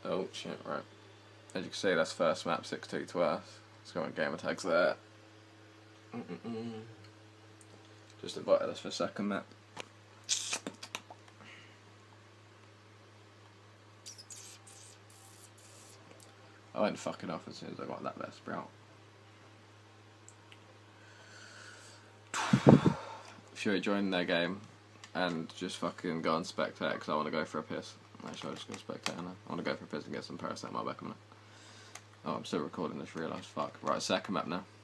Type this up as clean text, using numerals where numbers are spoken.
Oh shit, right. As you can see, that's first map, 6-2 to us. Let's go on gamer tags there. Just invited us for second map. I went fucking off as soon as I got that best sprout. Should we join their game and just fucking go and spectate because I want to go for a piss. Actually, I'll just go spectate now. I want to go for a piss and get some paracetamol back a minute. Oh, I'm still recording this, realised. Fuck. Right, second map now.